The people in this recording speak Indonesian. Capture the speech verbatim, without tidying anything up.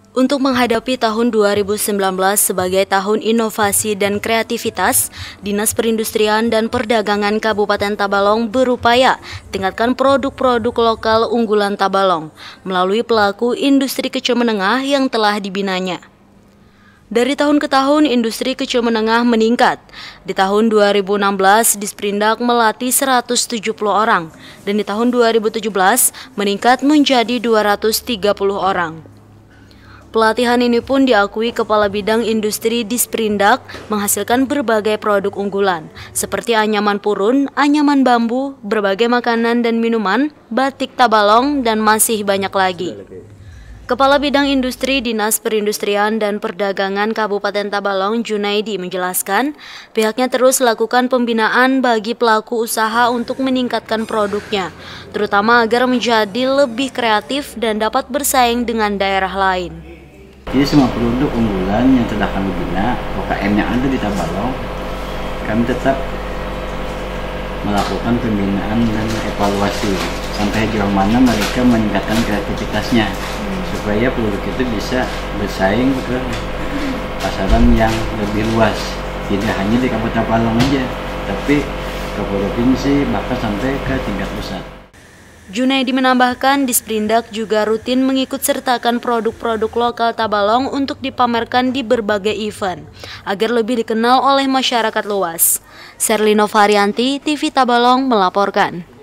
Untuk menghadapi tahun dua ribu sembilan belas sebagai tahun inovasi dan kreativitas, Dinas Perindustrian dan Perdagangan Kabupaten Tabalong berupaya tingkatkan produk-produk lokal unggulan Tabalong melalui pelaku industri kecil menengah yang telah dibinanya. Dari tahun ke tahun, industri kecil menengah meningkat. Di tahun dua ribu enam belas, Disperindak melatih seratus tujuh puluh orang, dan di tahun dua ribu tujuh belas meningkat menjadi dua ratus tiga puluh orang. Pelatihan ini pun diakui Kepala Bidang Industri Disperindak menghasilkan berbagai produk unggulan, seperti anyaman purun, anyaman bambu, berbagai makanan dan minuman, batik Tabalong, dan masih banyak lagi. Kepala Bidang Industri Dinas Perindustrian dan Perdagangan Kabupaten Tabalong, Junaidi, menjelaskan pihaknya terus lakukan pembinaan bagi pelaku usaha untuk meningkatkan produknya, terutama agar menjadi lebih kreatif dan dapat bersaing dengan daerah lain. Jadi semua produk unggulan yang telah kami bina, U K M yang ada di Tabalong, kami tetap melakukan pembinaan dan evaluasi sampai sejauh mana mereka meningkatkan kreativitasnya, supaya produk itu bisa bersaing ke pasaran yang lebih luas, tidak hanya di Kabupaten Tabalong aja, tapi ke provinsi bahkan sampai ke tingkat pusat. Junaidi menambahkan, Disperindak juga rutin mengikut sertakan produk-produk lokal Tabalong untuk dipamerkan di berbagai event, agar lebih dikenal oleh masyarakat luas. Serlino Varianti, T V Tabalong melaporkan.